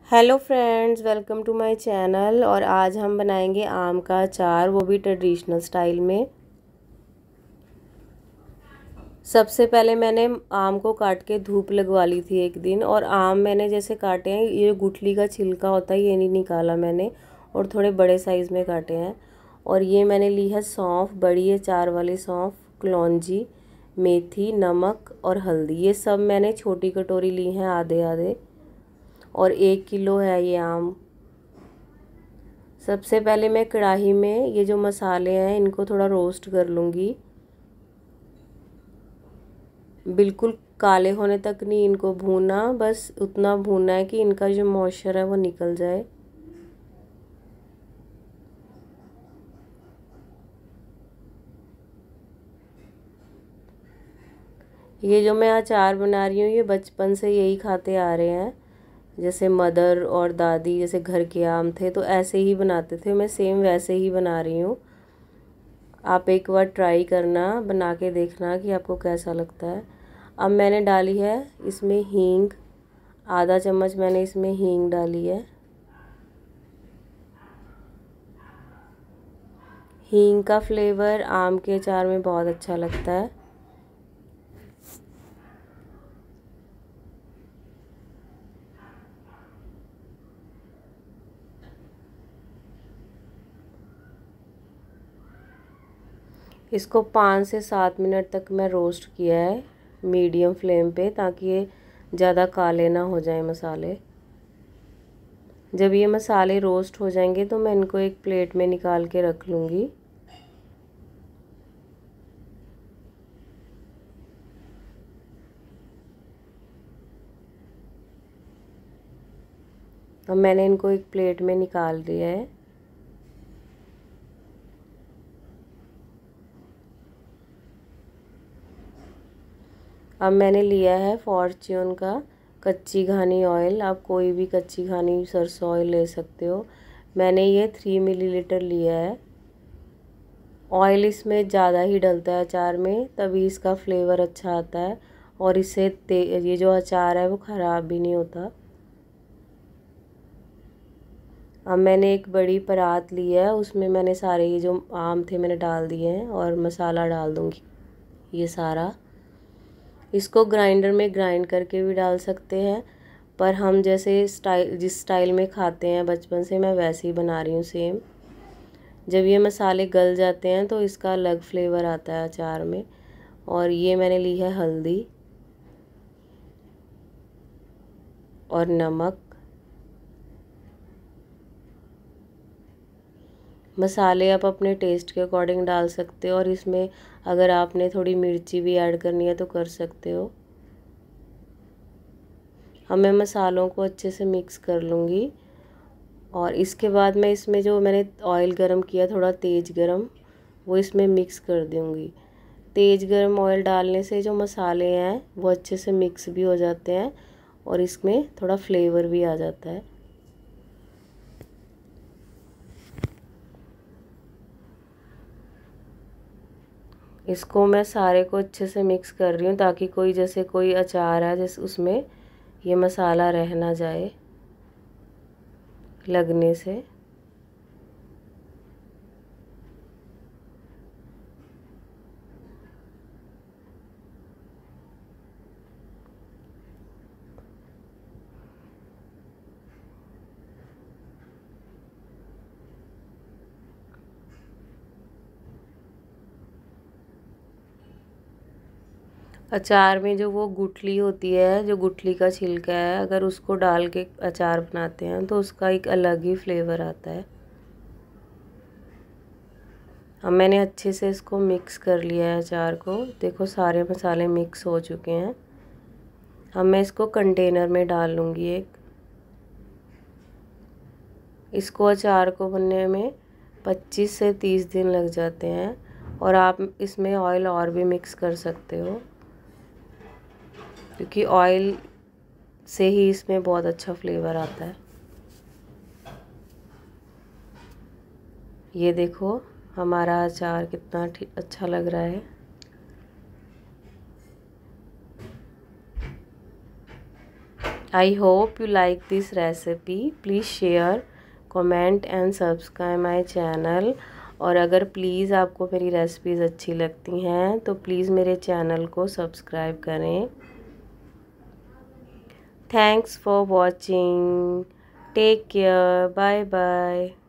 Hello friends, welcome to my channel. और आज हम बनाएंगे आम का अचार, वो भी ट्रेडिशनल स्टाइल में। सबसे पहले मैंने आम को काट के धूप लगवा ली थी एक दिन। और आम मैंने जैसे काटे हैं, ये गुठली का छिलका होता है ये नहीं निकाला मैंने, और थोड़े बड़े साइज़ में काटे हैं। और ये मैंने ली है सौंफ, बड़ी है 4 वाली सौंफ, कलौंजी, मेथी, नमक और हल्दी। ये सब मैंने छोटी कटोरी ली हैं, आधे आधे। और 1 किलो है ये आम। सबसे पहले मैं कढ़ाई में ये जो मसाले हैं इनको थोड़ा रोस्ट कर लूँगी। बिल्कुल काले होने तक नहीं इनको भूना, बस उतना भूनना है कि इनका जो मॉइस्चर है वो निकल जाए। ये जो मैं अचार बना रही हूँ ये बचपन से यही खाते आ रहे हैं। जैसे मदर और दादी जैसे घर के आम थे तो ऐसे ही बनाते थे, मैं सेम वैसे ही बना रही हूँ। आप एक बार ट्राई करना, बना के देखना कि आपको कैसा लगता है। अब मैंने डाली है इसमें हींग, आधा चम्मच मैंने इसमें हींग डाली है। हींग का फ्लेवर आम के अचार में बहुत अच्छा लगता है। इसको 5 से 7 मिनट तक मैं रोस्ट किया है मीडियम फ्लेम पे, ताकि ये ज़्यादा काले ना हो जाए मसाले। जब ये मसाले रोस्ट हो जाएंगे तो मैं इनको एक प्लेट में निकाल के रख लूँगी। अब मैंने इनको एक प्लेट में निकाल दिया है। अब मैंने लिया है फॉर्च्यून का कच्ची घानी ऑयल। आप कोई भी कच्ची घानी सरसों ऑयल ले सकते हो। मैंने ये 3 मिलीलीटर लिया है। ऑयल इसमें ज़्यादा ही डलता है अचार में, तभी इसका फ्लेवर अच्छा आता है। और इससे ये जो अचार है वो ख़राब भी नहीं होता। अब मैंने एक बड़ी परात ली है, उसमें मैंने सारे ये जो आम थे मैंने डाल दिए हैं और मसाला डाल दूँगी ये सारा। इसको ग्राइंडर में ग्राइंड करके भी डाल सकते हैं, पर हम जैसे जिस स्टाइल में खाते हैं बचपन से, मैं वैसे ही बना रही हूँ सेम। जब ये मसाले गल जाते हैं तो इसका अलग फ्लेवर आता है अचार में। और ये मैंने ली है हल्दी और नमक। मसाले आप अपने टेस्ट के अकॉर्डिंग डाल सकते हो, और इसमें अगर आपने थोड़ी मिर्ची भी ऐड करनी है तो कर सकते हो। अब मैं मसालों को अच्छे से मिक्स कर लूँगी। और इसके बाद मैं इसमें जो मैंने ऑयल गरम किया थोड़ा तेज़ गरम, वो इसमें मिक्स कर दूँगी। तेज़ गरम ऑयल डालने से जो मसाले हैं वो अच्छे से मिक्स भी हो जाते हैं और इसमें थोड़ा फ्लेवर भी आ जाता है। इसको मैं सारे को अच्छे से मिक्स कर रही हूँ, ताकि कोई अचार है जैसे उसमें ये मसाला रह ना जाए लगने से। अचार में जो वो गुठली होती है, जो गुठली का छिलका है, अगर उसको डाल के अचार बनाते हैं तो उसका एक अलग ही फ्लेवर आता है। अब मैंने अच्छे से इसको मिक्स कर लिया है अचार को। देखो सारे मसाले मिक्स हो चुके हैं। अब मैं इसको कंटेनर में डाल लूँगी एक। इसको अचार को बनने में 25 से 30 दिन लग जाते हैं। और आप इसमें ऑयल और भी मिक्स कर सकते हो, क्योंकि ऑयल से ही इसमें बहुत अच्छा फ्लेवर आता है। ये देखो हमारा अचार कितना अच्छा लग रहा है। I hope you like this recipe. Please share, comment and subscribe my channel. और अगर प्लीज़ आपको मेरी रेसिपीज़ अच्छी लगती हैं तो प्लीज़ मेरे चैनल को सब्सक्राइब करें। Thanks for watching. Take care. Bye bye.